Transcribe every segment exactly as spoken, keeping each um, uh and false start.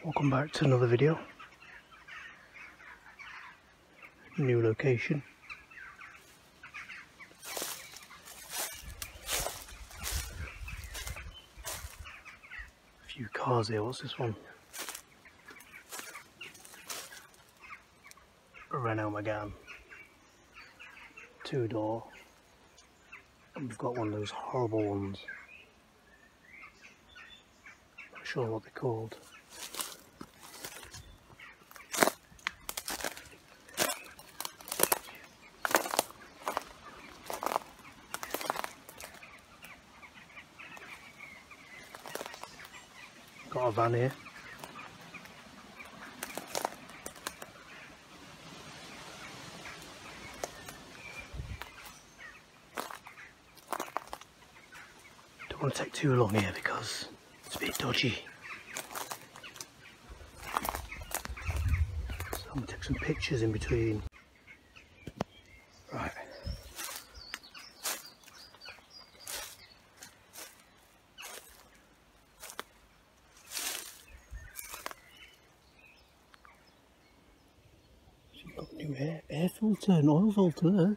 Welcome back to another video. New location. A few cars here. What's this one? A Renault Megane. Two door. And we've got one of those horrible ones. Not sure what they're called. Got a van here. Don't want to take too long here because it's a bit dodgy. So I'm going to take some pictures in between. Right. Got new air, air filter and oil filter there.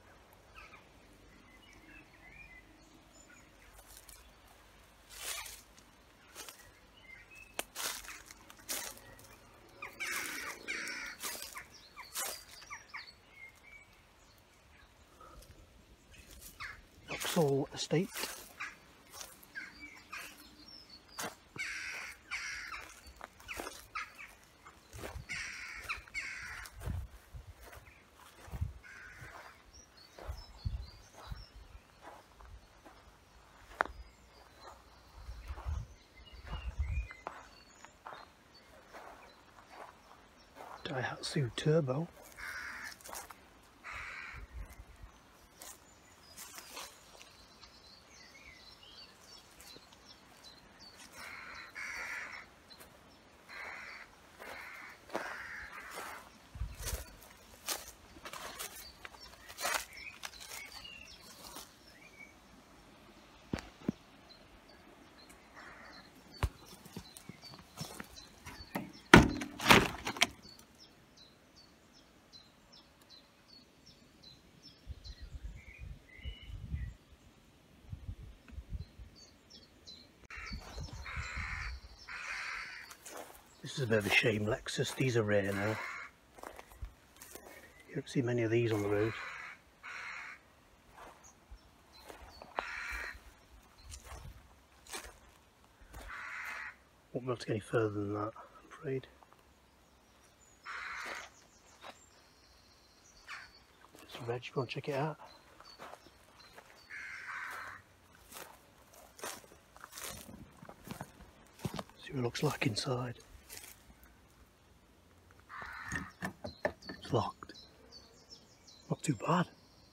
Vauxhall estate. Daihatsu Turbo. This is a bit of a shame, Lexus. These are rare now. You don't see many of these on the road. Won't be able to get any further than that, I'm afraid. It's a reg, you want to check it out? See what it looks like inside. Locked. Not too bad.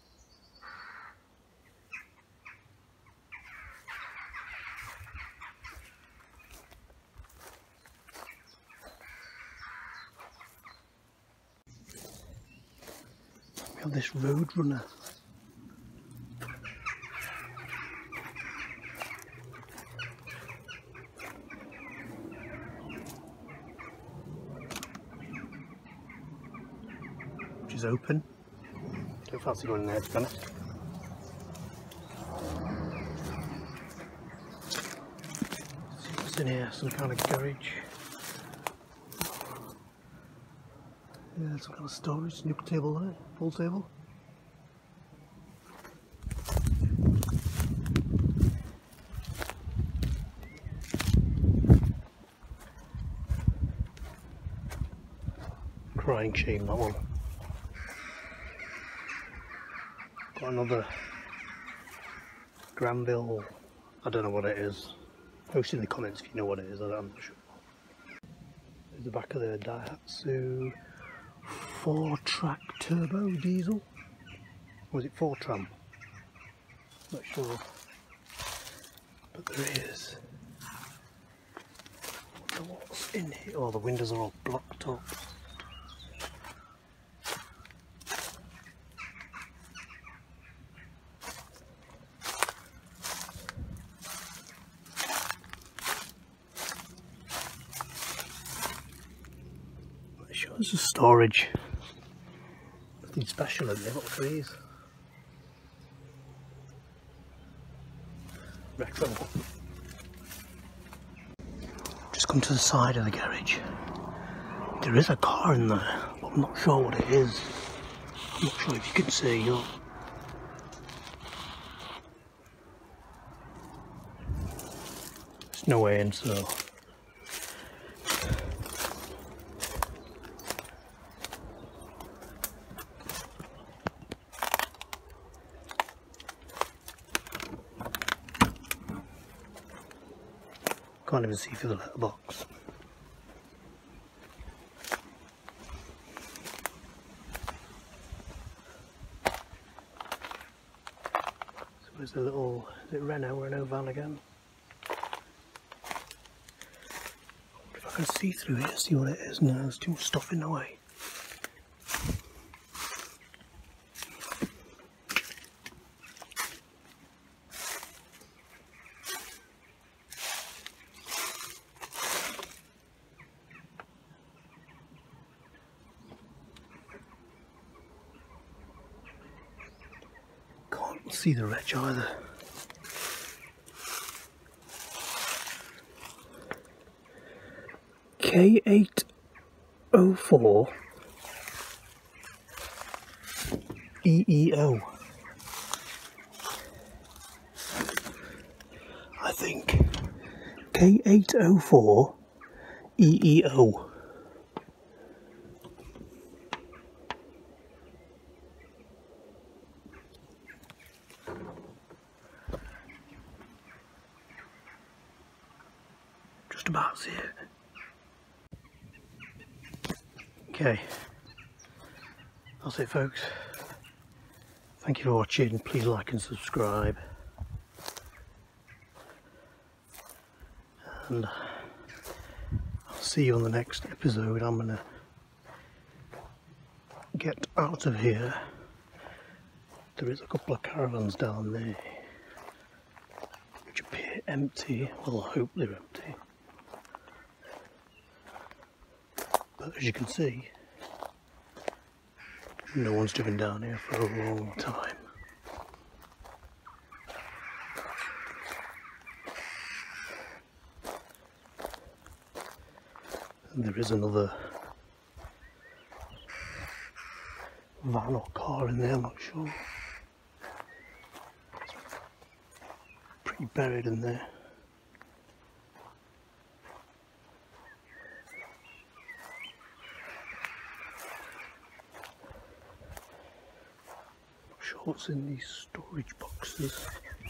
We have this road runner. Is open. Don't fancy going in there, to be honest. See what's in here, some kind of garage. Yeah, some kind of storage, nook table there, pool table. Crying shame, that one. Got another Granville, I don't know what it is. Post in the comments if you know what it is, I'm not sure. There's the back of the Daihatsu four track turbo diesel. Or was it four tram? Not sure. But there is. I wonder what's in here. Oh, the windows are all blocked up. Sure, it's a storage. Nothing special in there, what trees. Retro. Just come to the side of the garage. There is a car in there, but I'm not sure what it is. I'm not sure if you can see. Look. There's no way in, so. Can't even see through the letterbox. So where's the little, is it Renault, Renault van again? I wonder if I can see through here, see what it is. No, there's too much stuff in the way. Can't see the wretch either. K eight oh four E E O. I think K eight oh four E E O. Just about see it. Okay, that's it folks. Thank you for watching. Please like and subscribe. And I'll see you on the next episode. I'm gonna get out of here. There is a couple of caravans down there which appear empty. Well, I hope they're empty. But as you can see, no one's driven down here for a long time. And there is another van or car in there, I'm not sure. It's pretty buried in there. What's in these storage boxes?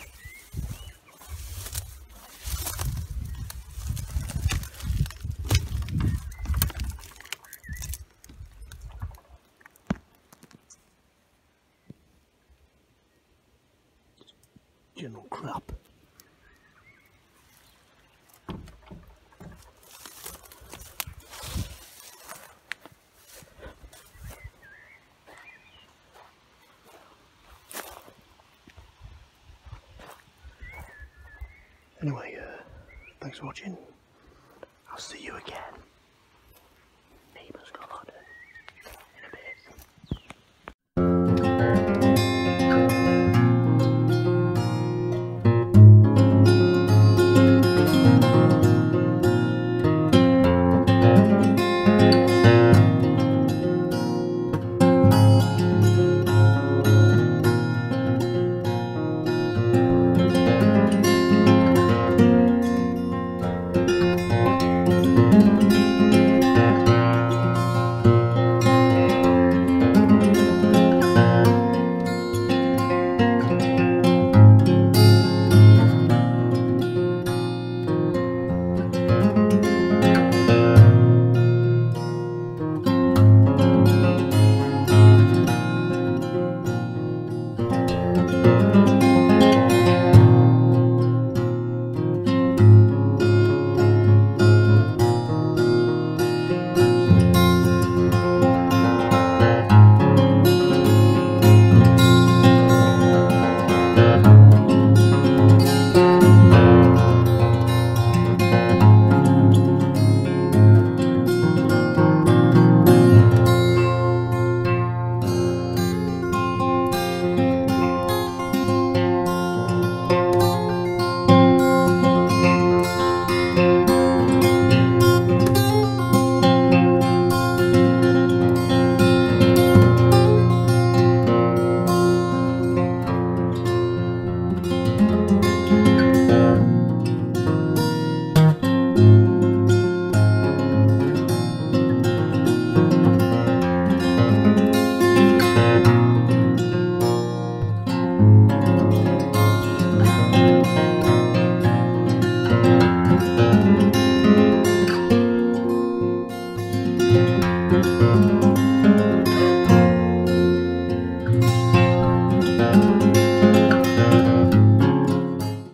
General crap. Anyway, uh, thanks for watching. I'll see you again.